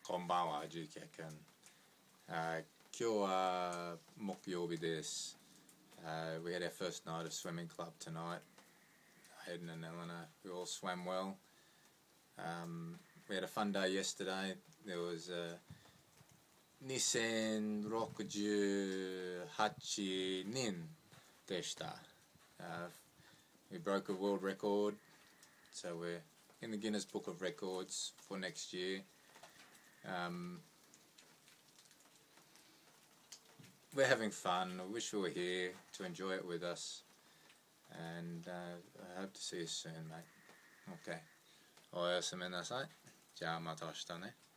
konbanha, jukiakun. 今日は木曜日です。We had our first night of swimming club tonight. Hayden and Eleanor, we all swam well. We had a fun day yesterday. There was 2068人でした。We broke a world record, so we're in the Guinness Book of Records for next year. We're having fun. I wish we were here to enjoy it with us, and I hope to see you soon, mate. Okay. おやすみなさい。じゃあまた明日ね。